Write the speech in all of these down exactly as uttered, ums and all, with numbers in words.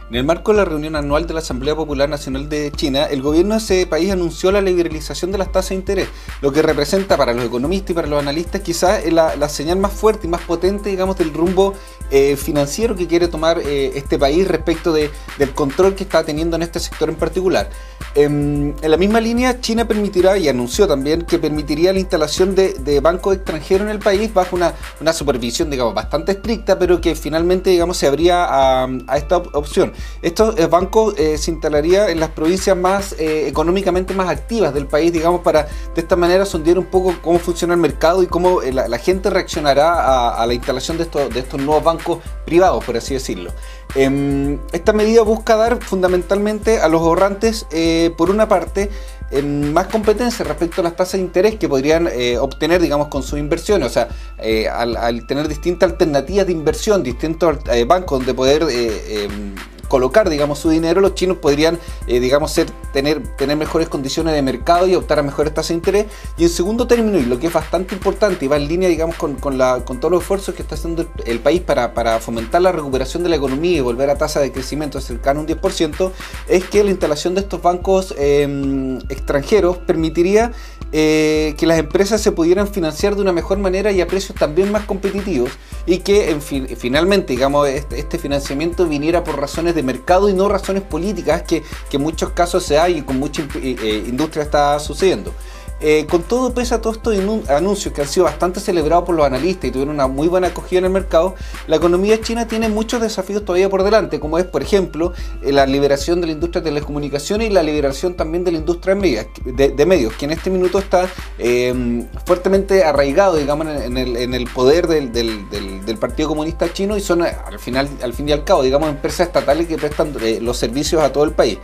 En el marco de la reunión anual de la Asamblea Popular Nacional de China, el gobierno de ese país anunció la liberalización de las tasas de interés, lo que representa para los economistas y para los analistas quizás la, la señal más fuerte y más potente, digamos, del rumbo eh, financiero que quiere tomar eh, este país respecto de, del control que está teniendo en este sector en particular. Eh, en la misma línea, China permitirá, y anunció también, que permitiría la instalación de, de bancos extranjeros en el país bajo una, una supervisión, digamos, bastante estricta, pero que finalmente, digamos, se abría a, a esta op opción. Estos eh, bancos eh, se instalaría en las provincias más eh, económicamente más activas del país, digamos, para de esta manera sondear un poco cómo funciona el mercado y cómo eh, la, la gente reaccionará a, a la instalación de estos, de estos nuevos bancos privados, por así decirlo. Eh, esta medida busca dar fundamentalmente a los ahorrantes, eh, por una parte, en más competencia respecto a las tasas de interés que podrían eh, obtener, digamos, con sus inversiones. O sea, eh, al, al tener distintas alternativas de inversión, distintos eh, bancos donde poder eh, eh, colocar, digamos, su dinero, los chinos podrían, eh, digamos, ser, tener, tener mejores condiciones de mercado y optar a mejores tasas de interés. Y en segundo término, y lo que es bastante importante y va en línea, digamos, con, con, la, con todos los esfuerzos que está haciendo el, el país para, para fomentar la recuperación de la economía y volver a tasa de crecimiento cercana a un diez por ciento, es que la instalación de estos bancos eh, extranjeros permitiría eh, que las empresas se pudieran financiar de una mejor manera y a precios también más competitivos, y que en fin, finalmente, digamos, este, este financiamiento viniera por razones de mercado y no razones políticas que, que en muchos casos se hay y con mucha eh, industria está sucediendo. Eh, con todo, pese a todos estos anuncios que han sido bastante celebrados por los analistas y tuvieron una muy buena acogida en el mercado, la economía china tiene muchos desafíos todavía por delante, como es, por ejemplo, eh, la liberación de la industria de telecomunicaciones y la liberación también de la industria de medios, de, de medios que en este minuto está eh, fuertemente arraigado, digamos, en el, en el poder del, del, del, del Partido Comunista Chino, y son al final, al fin y al cabo, digamos, empresas estatales que prestan eh, los servicios a todo el país.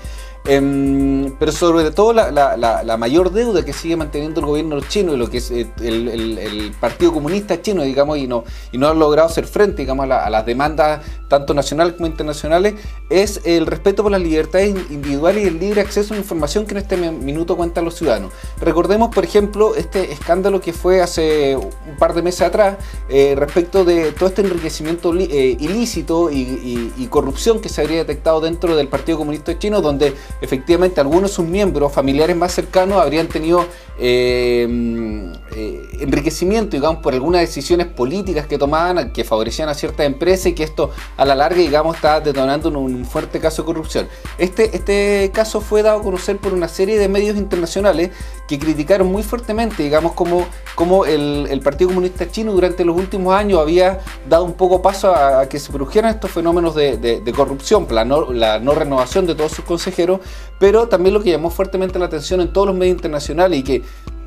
Eh, pero sobre todo la, la, la, la mayor deuda que sigue manteniendo el gobierno chino y lo que es el, el, el Partido Comunista Chino, digamos, y no, y no ha logrado hacer frente, digamos, a, la, a las demandas tanto nacionales como internacionales, es el respeto por las libertades individuales y el libre acceso a la información que en este minuto cuentan los ciudadanos. Recordemos, por ejemplo, este escándalo que fue hace un par de meses atrás eh, respecto de todo este enriquecimiento eh, ilícito y, y, y corrupción que se habría detectado dentro del Partido Comunista Chino, donde efectivamente algunos de sus miembros, familiares más cercanos, habrían tenido eh, eh, enriquecimiento, digamos, por algunas decisiones políticas que tomaban, que favorecían a ciertas empresas, y que esto a la larga, digamos, está detonando un, un fuerte caso de corrupción. Este, este caso fue dado a conocer por una serie de medios internacionales que criticaron muy fuertemente, digamos, como, como el, el Partido Comunista Chino durante los últimos años había dado un poco paso a, a que se produjeran estos fenómenos de, de, de corrupción, la no, la no renovación de todos sus consejeros, pero también lo que llamó fuertemente la atención en todos los medios internacionales y que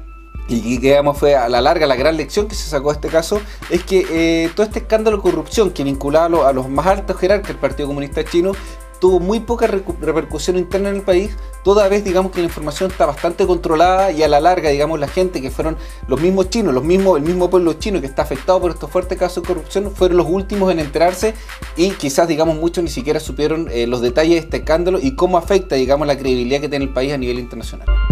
y que digamos, fue a la larga la gran lección que se sacó de este caso, es que eh, todo este escándalo de corrupción que vinculaba a, lo, a los más altos jerarcas del Partido Comunista Chino tuvo muy poca repercusión interna en el país, toda vez, digamos, que la información está bastante controlada, y a la larga, digamos, la gente que fueron los mismos chinos, los mismos, el mismo pueblo chino que está afectado por estos fuertes casos de corrupción, fueron los últimos en enterarse, y quizás, digamos, muchos ni siquiera supieron eh, los detalles de este escándalo y cómo afecta, digamos, la credibilidad que tiene el país a nivel internacional.